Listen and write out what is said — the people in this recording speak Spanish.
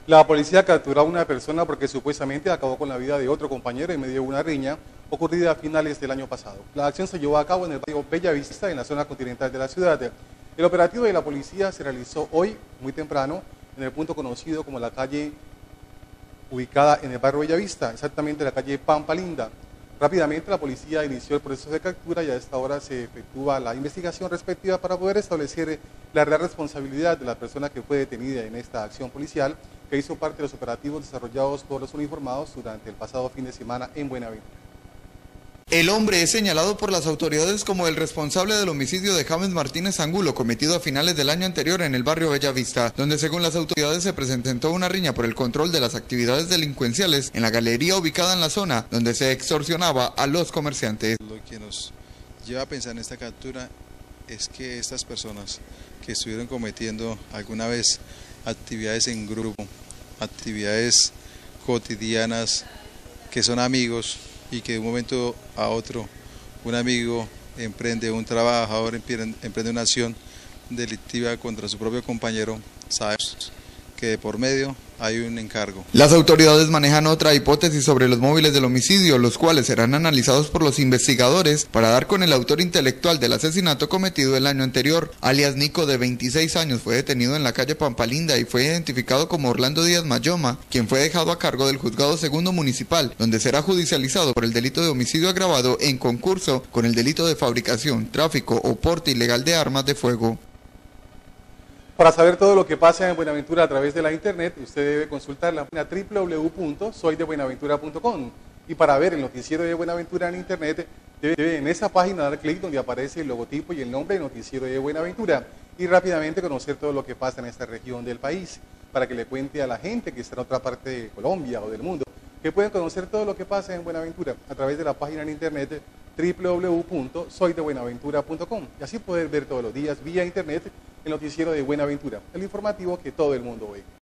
La policía capturó a una persona porque supuestamente acabó con la vida de otro compañero en medio de una riña ocurrida a finales del año pasado. La acción se llevó a cabo en el barrio Bellavista, en la zona continental de la ciudad. El operativo de la policía se realizó hoy, muy temprano, en el punto conocido como la calle ubicada en el barrio Bellavista, exactamente la calle Pampa Linda. Rápidamente la policía inició el proceso de captura y a esta hora se efectúa la investigación respectiva para poder establecer la real responsabilidad de la persona que fue detenida en esta acción policial que hizo parte de los operativos desarrollados por los uniformados durante el pasado fin de semana en Buenaventura. El hombre es señalado por las autoridades como el responsable del homicidio de James Martínez Angulo, cometido a finales del año anterior en el barrio Bellavista, donde según las autoridades se presentó una riña por el control de las actividades delincuenciales en la galería ubicada en la zona, donde se extorsionaba a los comerciantes. Lo que nos lleva a pensar en esta captura es que estas personas que estuvieron cometiendo alguna vez actividades en grupo, actividades cotidianas, que son amigos, y que de un momento a otro un amigo emprende, un trabajador emprende una acción delictiva contra su propio compañero, sabemos que de por medio hay un encargo. Las autoridades manejan otra hipótesis sobre los móviles del homicidio, los cuales serán analizados por los investigadores para dar con el autor intelectual del asesinato cometido el año anterior. Alias Nico, de 26 años, fue detenido en la calle Pampalinda y fue identificado como Orlando Díaz Mayoma, quien fue dejado a cargo del Juzgado Segundo Municipal, donde será judicializado por el delito de homicidio agravado en concurso con el delito de fabricación, tráfico o porte ilegal de armas de fuego. Para saber todo lo que pasa en Buenaventura a través de la internet, usted debe consultar la página www.soydebuenaventura.com y para ver el noticiero de Buenaventura en internet, debe en esa página dar clic donde aparece el logotipo y el nombre del noticiero de Buenaventura y rápidamente conocer todo lo que pasa en esta región del país, para que le cuente a la gente que está en otra parte de Colombia o del mundo, que pueden conocer todo lo que pasa en Buenaventura a través de la página en internet www.soydebuenaventura.com y así poder ver todos los días vía internet el noticiero de Buenaventura, el informativo que todo el mundo ve.